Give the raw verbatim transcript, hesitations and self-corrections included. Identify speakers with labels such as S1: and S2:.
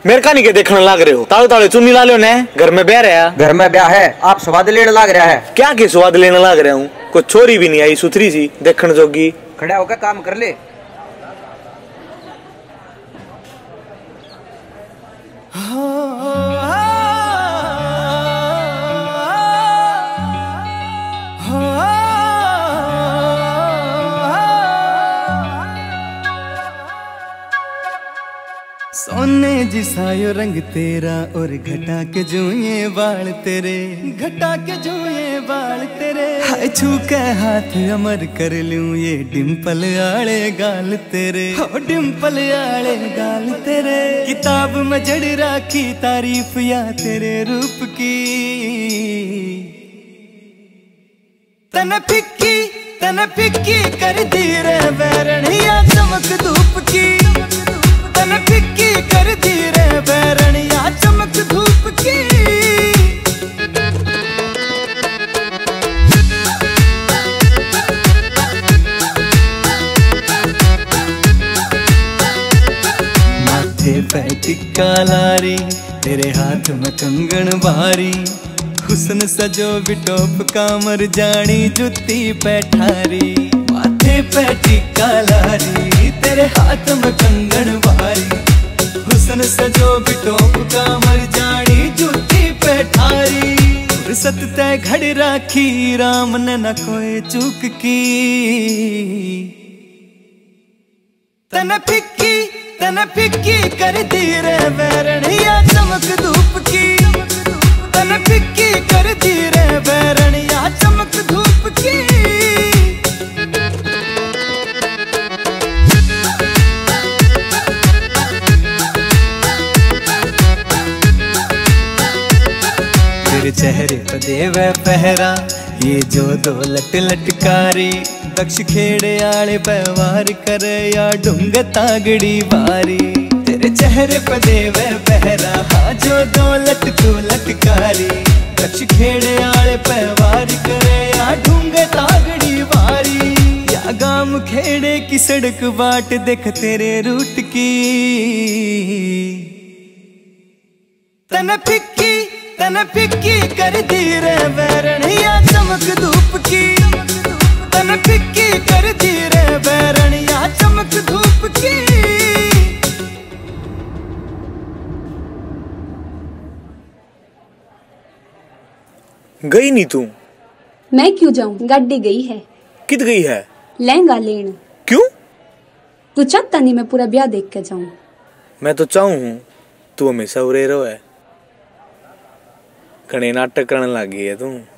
S1: मेरे का नहीं के देखने लाग रहे हो? ताले ताले चुन्नी ला लो ने। घर में ब्याह रहा
S2: घर में ब्याह है, आप स्वाद लेने लाग रहा है।
S1: क्या के स्वाद लेने लाग रहा हूँ? कोई छोरी भी नहीं आई सुथरी सी देखने जोगी।
S2: खड़ा होकर काम कर ले।
S3: सोने जिसायो रंग तेरा और घटा के जुए बाल तेरे, घटा के जुए बाल तेरे। हाय छू के हाथ अमर कर लूं ये डिम्पल आले गाल तेरे, हो डिम्पल आले गाल तेरे। किताब में जड़ राखी तारीफ या तेरे रूप की, तन फिक्की तन फिक्की कर दी रे बैरणिया चमक धूप की, तन फिक्की कर दी रे बैरणिया चमक धूप की। माथे पे टिक्का लारी, तेरे हाथ में कंगन भारी। हुस्न सजो बिटोप कामर जानी जुत्ती पैठारी। माथे पे टिक्का लारी, तेरे हाथ में कंगन भारी। हुस्न सजो बिटोप कामर जानी जुत्ती पैठारी। फुर्सत तय घड़ राखी राम ने न कोई चूक की, तन फिक्की तन फिक्की कर दी रे बैरणिया चमक धूप की, तन फिक्की कर दी रे बैरणिया चमक धूप की। तेरे चेहरे पे देवे पहरा ये जो दो लट लटकारी। दक्ष खेड़े आले व्यवहार करे या ढूंग तागड़ी बारी। तेरे चेहरे पे देवे पहरा हाँ जो दो लट तू लटकारी। दक्ष खेड़े आले व्यवहार करे या ढूंग तागड़ी बारी। या गांव खेड़े की सड़क बाट देख तेरे रूट की, तन फिक्की तन फिक्की कर दी रे बैरणिया चमक धूप की, तन फिक्की कर दी रे बैरणिया चमक धूप की।
S1: गई नहीं तू?
S4: मैं क्यों जाऊं, गाड़ी गई है।
S1: कित गई है?
S4: लहंगा लेन।
S1: क्यों?
S4: तू चाहता नहीं मैं पूरा ब्याह देख के जाऊं?
S1: मैं तो चाहूं हूं, तू हमेशा उरे रहो है। घने नाटक करने लगी है तू।